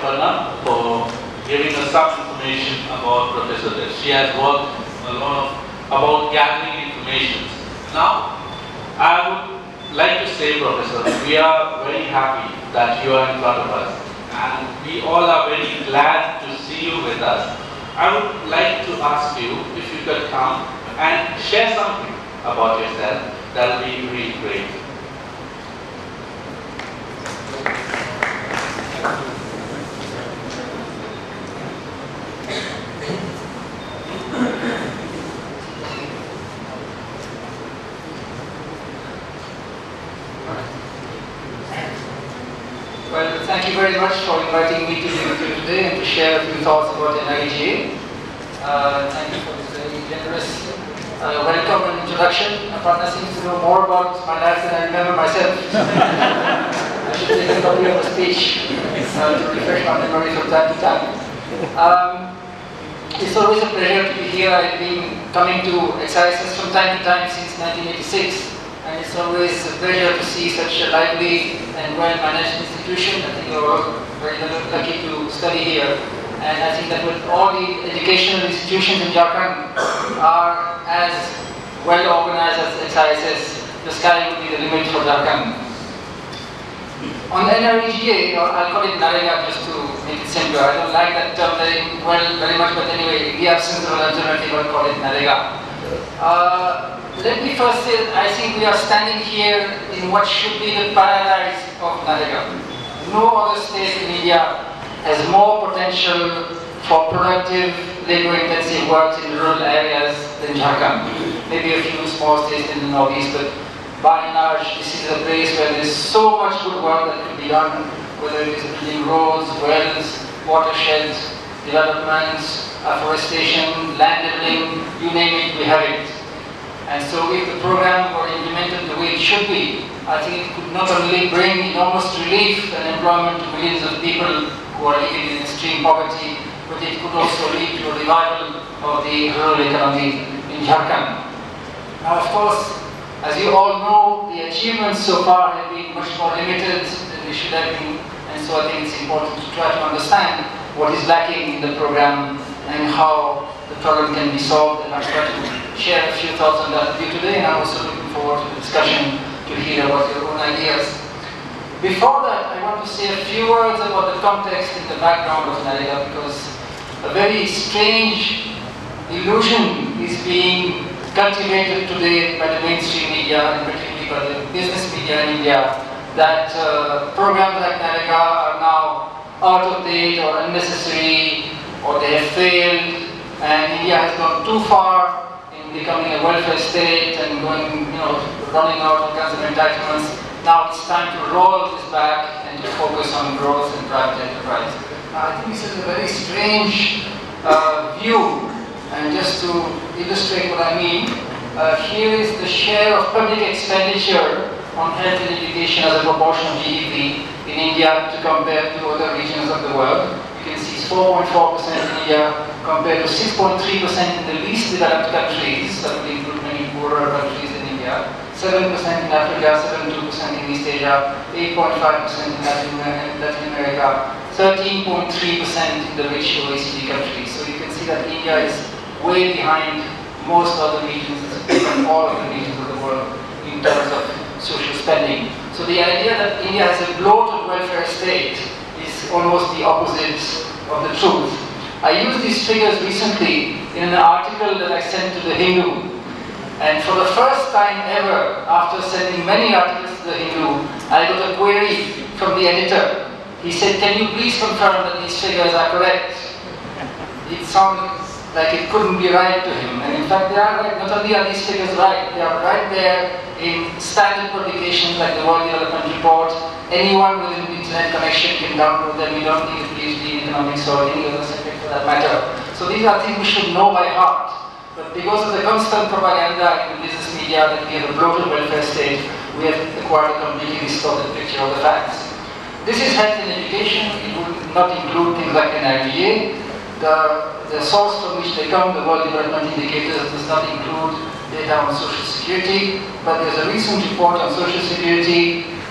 Aparna for giving us some information about Professor Dreze. She has worked a lot about gathering information. Now, I would like to say, Professor, we are very happy that you are in front of us, and we all are very glad to see you with us. I would like to ask you if you could come and share something about yourself. That would be really great. Well, thank you very much for inviting me to be with you today and to share a few thoughts about MGNREGA. Thank you for this very generous welcome and introduction. Aparna seems to know more about my life than I remember myself. I should take a copy of the speech to refresh my memory from time to time. It's always a pleasure to be here. I've been coming to XISS from time to time since 1986. And it's always a pleasure to see such a lively and well-managed institution. I think you're all very lucky to study here. And I think that with all the educational institutions in Jharkhand are as well organized as XISS, the sky would be the limit for Jharkhand. On MGNREGA, or I'll call it NREGA just to make it simpler. I don't like that term very much, but anyway, in the absence of an alternative, I'll call it NREGA. Let me first say that I think we are standing here in what should be the paradise of NREGA. No other state in India has more potential for productive, labor-intensive works in rural areas than Jharkhand. Maybe a few small states in the northeast, but by and large, this is a place where there is so much good work that can be done, whether it is building roads, wells, watersheds, developments, afforestation, land leveling, you name it, we have it. And so if the program were implemented the way it should be, I think it could not only bring enormous relief and employment to millions of people who are living in extreme poverty, but it could also lead to a revival of the rural economy in Jharkhand. Now, of course, as you all know, the achievements so far have been much more limited than they should have been, and so I think it's important to try to understand what is lacking in the program and how the problem can be solved, and I'll try to share a few thoughts on that with you today, and I'm also looking forward to the discussion to hear about your own ideas. Before that, I want to say a few words about the context and the background of NREGA, because a very strange illusion is being cultivated today by the mainstream media, and particularly by the business media in India, that programs like NREGA are now out of date or unnecessary, or they have failed, and India has gone too far in becoming a welfare state and going, running out all kinds of entitlements. Now it's time to roll this back and to focus on growth and private enterprise. I think this is a very strange view, and just to illustrate what I mean, here is the share of public expenditure on health and education as a proportion of GDP in India to compare to other regions of the world. You can see it's 4.4% in India compared to 6.3% in the least developed countries, that would include many poorer countries in India, 7% in Africa, 7.2% in East Asia, 8.5% in Latin America, 13.3% in the rich OECD countries. So you can see that India is way behind most other regions, and all of the regions of the world in terms of social spending. So the idea that India has a bloated welfare state is almost the opposite of the truth. I used these figures recently in an article that I sent to the Hindu. And for the first time ever, after sending many articles to the Hindu, I got a query from the editor. He said, "Can you please confirm that these figures are correct?" It sounded like it couldn't be right to him. And in fact, they are right. Not only are these figures right, they are right there in standard publications like the World Development Report. Anyone with an internet connection can download them. You don't need a PhD in economics or any other subject for that matter. So these are things we should know by heart. But because of the constant propaganda in the business media that we have a bloated welfare state, we have acquired a completely distorted picture of the facts. This is health and education. It would not include things like MGNREGA. The source from which they come, the World Development Indicators, does not include data on social security, but there's a recent report on social security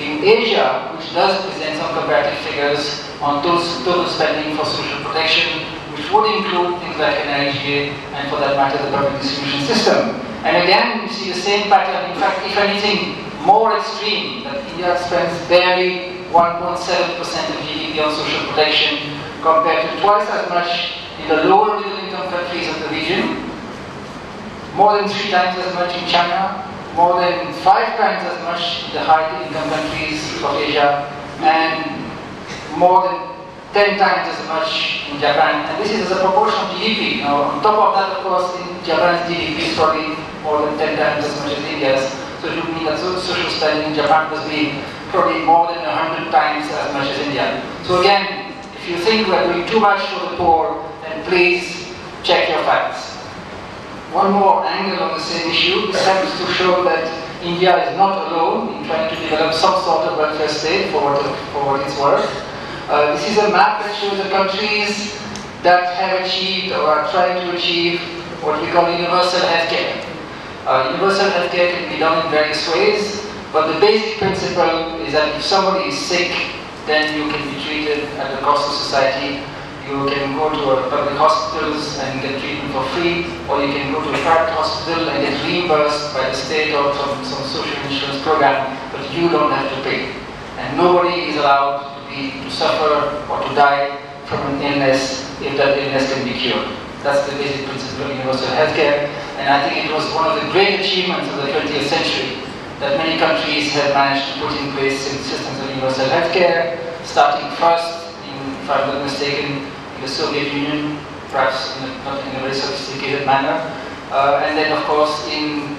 In Asia, which does present some comparative figures on total spending for social protection, which would include things like NIGA and for that matter the public distribution system. And again, you see the same pattern, in fact, if anything, more extreme, that India spends barely 1.7% of GDP on social protection compared to twice as much in the lower middle income countries of the region, more than 3 times as much in China, more than 5 times as much in the high-income countries of Asia, and more than 10 times as much in Japan. And this is as a proportion of GDP. Now, on top of that, of course, in Japan's GDP is probably more than 10 times as much as India's. So it would mean that social spending in Japan must be probably more than 100 times as much as India. So again, if you think we are doing too much for the poor, then please check your facts. One more angle on the same issue. This happens to show that India is not alone in trying to develop some sort of welfare state for what it's worth. This is a map that shows the countries that have achieved or are trying to achieve what we call universal healthcare. Universal healthcare can be done in various ways, but the basic principle is that if somebody is sick, then you can be treated at the cost of society. You can go to public hospitals and get treatment for free, or you can go to a private hospital and get reimbursed by the state or from some social insurance program, but you don't have to pay. And nobody is allowed to suffer or to die from an illness if that illness can be cured. That's the basic principle of universal healthcare, and I think it was one of the great achievements of the 20th century that many countries have managed to put in place systems of universal healthcare, starting first, if I'm not mistaken, in the Soviet Union, perhaps not in a very sophisticated manner, and then of course in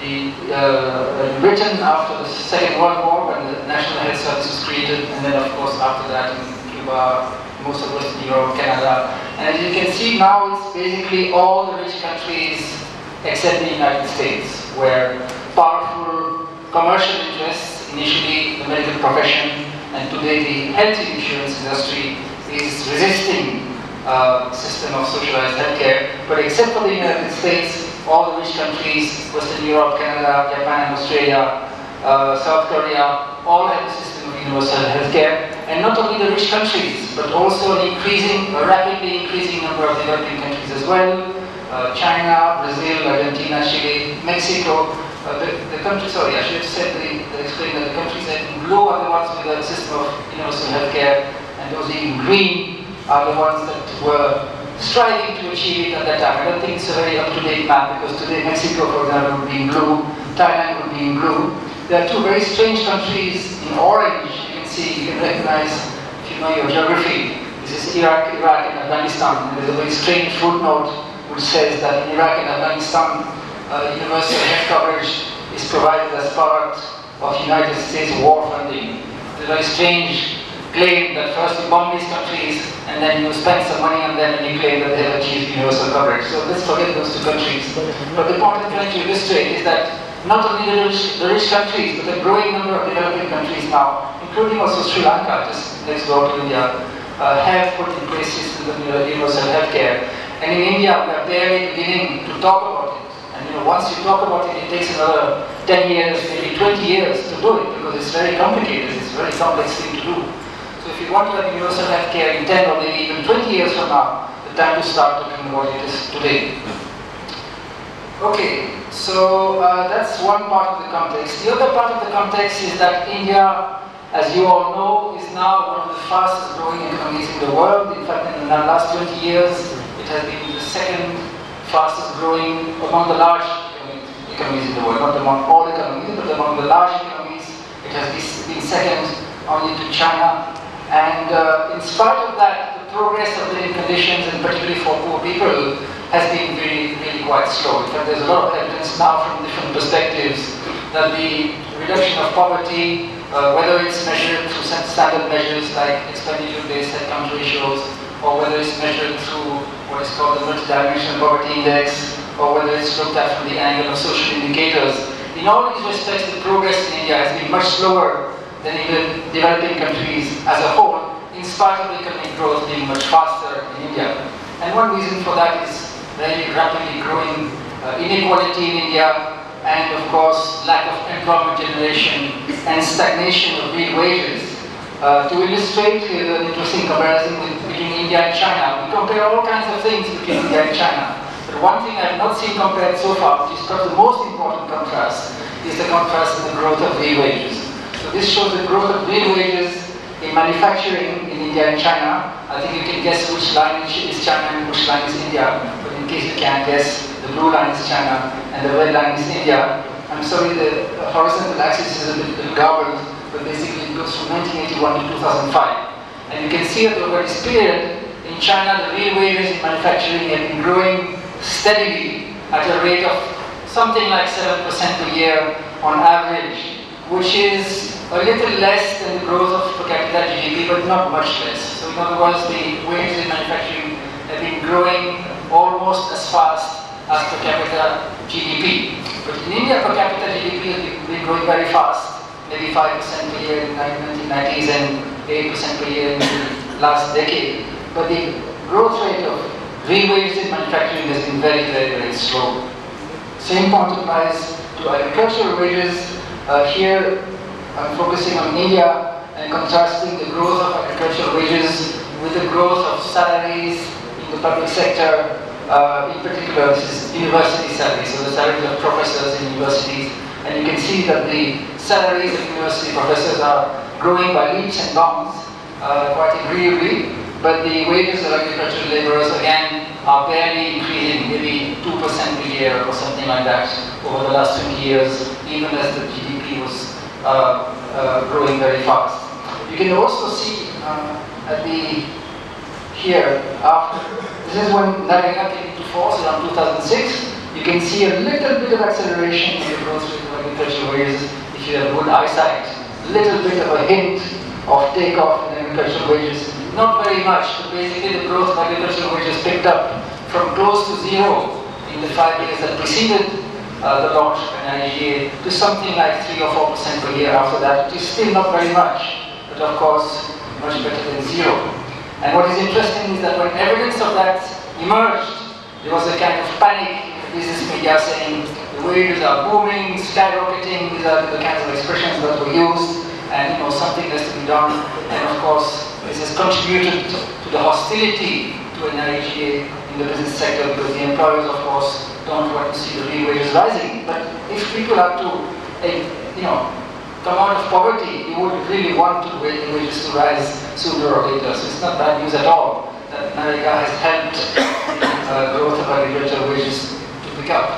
Britain after the Second World War when the National Health Service was created, and then of course after that in Cuba, most of Western Europe, Canada. And as you can see now, it's basically all the rich countries except the United States, where powerful commercial interests, initially the medical profession, and today the health insurance industry is resisting a system of socialized healthcare. But except for the United States, all the rich countries, Western Europe, Canada, Japan, Australia, South Korea, all have a system of universal healthcare. And not only the rich countries, but also a rapidly increasing number of developing countries as well. China, Brazil, Argentina, Chile, Mexico. The countries, sorry, I should have said, explain that the countries that in blue are the ones with a system of universal healthcare, and those in green are the ones that were striving to achieve it at that time. I don't think it's a very up-to-date map, because today Mexico, for example, would be in blue, Thailand would be in blue. There are two very strange countries in orange. You can see, you can recognize, if you know your geography, this is Iraq, and Afghanistan. And there's a very strange footnote which says that in Iraq and Afghanistan, universal health coverage is provided as part of United States war funding. It's a very strange claim that first you bomb these countries and then you spend some money on them and you claim that they have achieved universal coverage. So let's forget those two countries. But the point I'm trying to illustrate is that not only the rich countries, but a growing number of developing countries now, including also Sri Lanka, just next door to India, have put in place systems of universal healthcare. And in India, we are barely beginning to talk about it. And once you talk about it, it takes another 10 years, maybe 20 years to do it, because it's very complicated. It's a very complex thing to do. So if you want to have universal healthcare in 10 or maybe even 20 years from now, the time to start talking about it is today. Okay, so that's one part of the context. The other part of the context is that India, as you all know, is now one of the fastest growing economies in the world. In fact, in the last 20 years, it has been the second fastest growing among the large economies in the world. Not among all economies, but among the large economies, it has been second only to China. And in spite of that, the progress of living conditions, and particularly for poor people, has been really quite slow. In fact, there's a lot of evidence now from different perspectives that the reduction of poverty, whether it's measured through standard measures like expenditure-based headcount ratios, or whether it's measured through what is called the multidimensional poverty index, or whether it's looked at from the angle of social indicators. In all these respects, the progress in India has been much slower than in the developing countries as a whole, in spite of economic growth being much faster in India. And one reason for that is very rapidly growing inequality in India, and of course lack of employment generation and stagnation of real wages. To illustrate an interesting comparison between India and China, we compare all kinds of things between India and China. But one thing I have not seen compared so far, which is perhaps the most important contrast, is the contrast in the growth of real wages. So this shows the growth of real wages in manufacturing in India and China. I think you can guess which line is China and which line is India. But in case you can't guess, the blue line is China and the red line is India. I'm sorry, the horizontal axis is a bit garbled, but basically it goes from 1981 to 2005. And you can see that over this period, in China, the real wages in manufacturing have been growing steadily at a rate of something like 7% per year on average, which is a little less than the growth of per capita GDP, but not much less. So in other words, the wages in manufacturing have been growing almost as fast as per capita GDP. But in India, per capita GDP has been growing very fast, maybe 5% per year in the 1990s and 8% per year in the last decade. But the growth rate of real wages in manufacturing has been very, very, very slow. Same point applies to agricultural wages. Here, I'm focusing on India and contrasting the growth of agricultural wages with the growth of salaries in the public sector. In particular, this is university salaries, so the salaries of professors in universities. And you can see that the salaries of university professors are growing by leaps and bounds, quite agreeably. But the wages of agricultural laborers, again, are barely increasing, maybe 2% per year or something like that over the last 20 years, even as the GDP was growing very fast. You can also see here, this is when MGNREGA came into force around 2006. You can see a little bit of acceleration in the growth rate of agricultural wages if you have good eyesight. A little bit of a hint of takeoff in agricultural wages. Not very much, but basically the growth of agricultural wages picked up from close to zero in the 5 years that preceded the launch of MGNREGA to something like 3 or 4% per year after that, which is still not very much, but of course much better than zero. And what is interesting is that when evidence of that emerged, there was a kind of panic in the business media saying the wages are booming, skyrocketing. These are the kinds of expressions that were used, and something has to be done. And of course, this has contributed to the hostility to MGNREGA in the business sector, because the employers, of course, don't want to see the real wages rising. But if people are to, come out of poverty, you would really want the wages to rise sooner or later. So it's not bad news at all that MGNREGA has helped the growth of agricultural wages to pick up.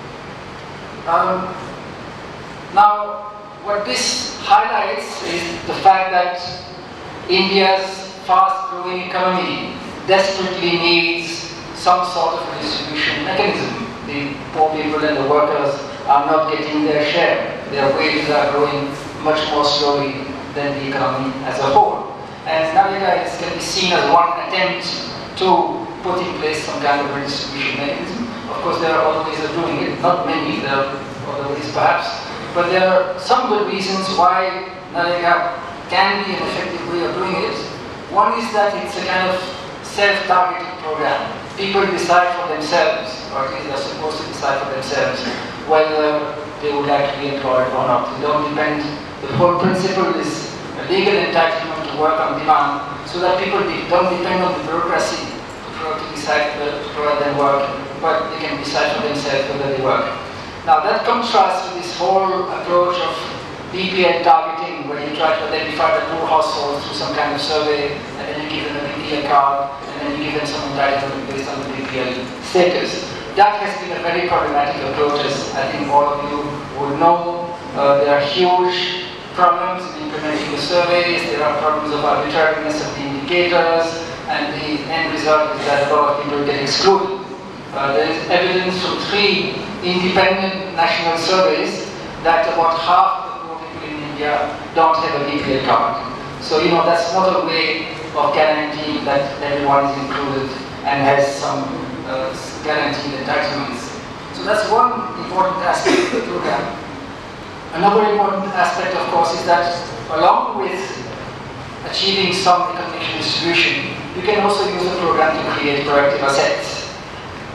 Now, what this highlights is the fact that India's fast-growing economy desperately needs some sort of a distribution mechanism. The poor people and the workers are not getting their share. Their wages are growing much more slowly than the economy as a whole. And MGNREGA can be seen as one attempt to put in place some kind of redistribution mechanism. Of course, there are other ways of doing it, not many, there are other ways perhaps, but there are some good reasons why MGNREGA can be an effective way of doing it. One is that it's a kind of self-targeted program. People decide for themselves, or at least they're supposed to decide for themselves, whether they would like to be employed or not. They don't depend. The whole principle is a legal entitlement to work on demand, so that people don't depend on the bureaucracy to decide to provide them work, but they can decide for themselves whether they work. Now that contrasts with this whole approach of BPL targeting, where you try to identify the poor households through some kind of survey, and then you give them a BPL card, and then you give them some entitlement based on the BPL status. That has been a very problematic approach, as I think all of you would know. There are huge problems in implementing the surveys, there are problems of arbitrariness of the indicators, and the end result is that a lot of people get excluded. There is evidence from 3 independent national surveys that about half of the poor people in India don't have a BPL card. So, that's not a way of guaranteeing that everyone is included and has some guaranteed entitlements. So that's one important aspect of the program. Another important aspect, of course, is that along with achieving some economic distribution, you can also use the program to create productive assets.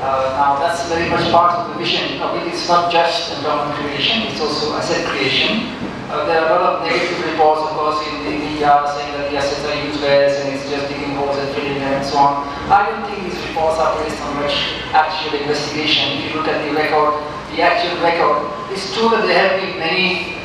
Now that's very much part of the vision. It's not just employment creation, it's also asset creation. There are a lot of negative reports, of course, in the media saying that the assets are useless and it's just digging holes and filling them and so on. I don't think these reports are based on much actual investigation. If you look at the record, the actual record, it's true that there have been many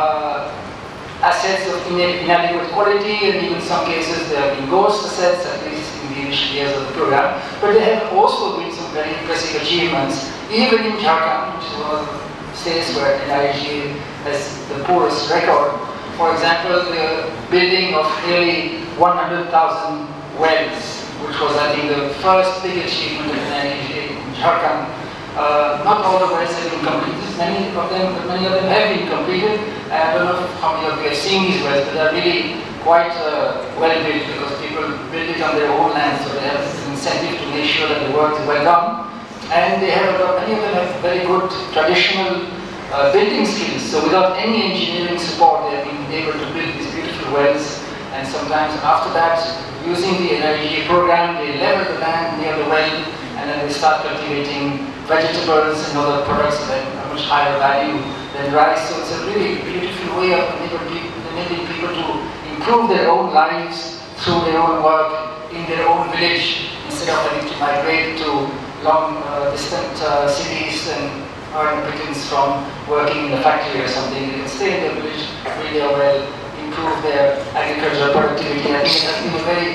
assets of inadequate quality, and even in some cases there have been ghost assets, at least in the initial years of the program. But there have also been some very impressive achievements, even in Jharkhand, which is one of the states where NREGA has the poorest record. For example, the building of nearly 100,000 wells, which was, I think, the first big achievement of NREGA in Jharkhand. Not all the wells have been completed, many of them have been completed. I don't know how many of you have seen these wells, but they're really quite well built because people build it on their own land, so they have an incentive to make sure that the work is well done. And they have many of them have very good traditional building skills, so without any engineering support they have been able to build these beautiful wells. And sometimes after that, using the NREGA program, they level the land near the well and then they start cultivating vegetables and other products that are much higher value than rice. So it's a really beautiful way of enabling people to improve their own lives through their own work in their own village, instead of having to migrate to long distant cities and earn pittance from working in a factory or something. They can stay in their village, build their well, improve their agricultural productivity. I think it has been a very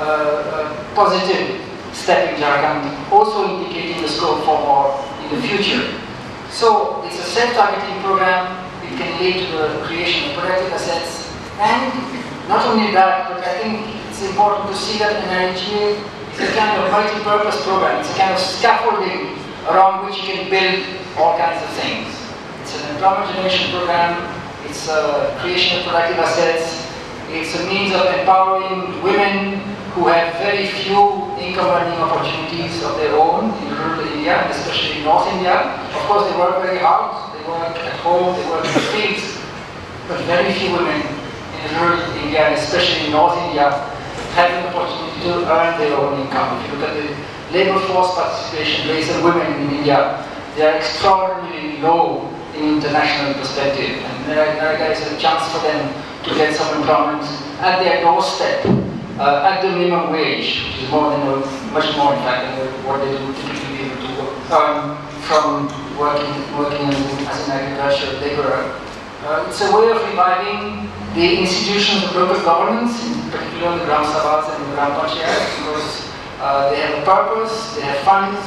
positive step in Jharkhand, also indicating the scope for more in the future. So it's a self-targeting program. It can lead to the creation of productive assets, and not only that, but I think it's important to see that NREGA is a kind of multi-purpose program. It's a kind of scaffolding around which you can build all kinds of things. It's an employment generation program. It's a creation of productive assets. It's a means of empowering women who have very few income earning opportunities of their own in rural India, especially in North India. Of course, they work very hard, they work at home, they work in the fields, but very few women in rural India, and especially in North India, have an opportunity to earn their own income. If you look at the labor force participation rates of women in India, they are extraordinarily low in international perspective, and NREGA is a chance for them to get some employment at their doorstep. At the minimum wage, which is more than much more in fact than what they do typically be able to earn from working as an agricultural laborer. It's a way of reviving the institutions of local governance, in particular the Gram Sabhas and the Gram Panchayats, because they have a purpose, they have funds,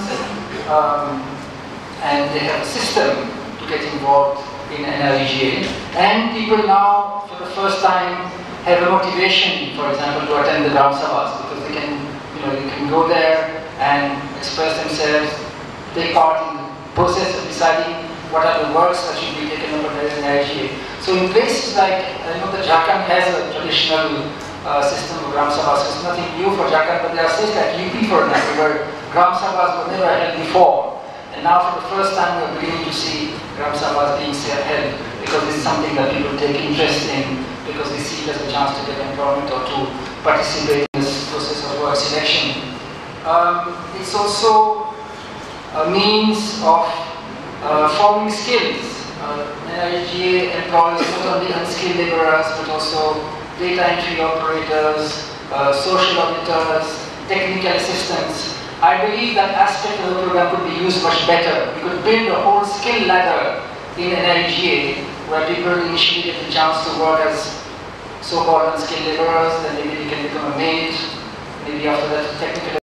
and they have a system to get involved in NREGA. And people now, for the first time, have a motivation, for example, to attend the Gram Sabhas, because they can go there and express themselves, take part in the process of deciding what are the works that should be taken up under NREGA. So in places like, I know that Jharkhand has a traditional system of Gram Sabhas, so it's nothing new for Jharkhand, but there are states like UP, for example, where Gram Sabhas were never held before. And now for the first time we're beginning to see Gram Sabhas being held, because it's something that people take interest in, because they see it as a chance to get employment or to participate in this process of work selection. It's also a means of forming skills. NREGA employs not only unskilled laborers, but also data entry operators, social auditors, technical assistants. I believe that aspect of the program could be used much better. We could build a whole skill ladder in NREGA, where people initially get the chance to work as so-called unskilled laborers, then maybe they can become a maid, maybe after that technical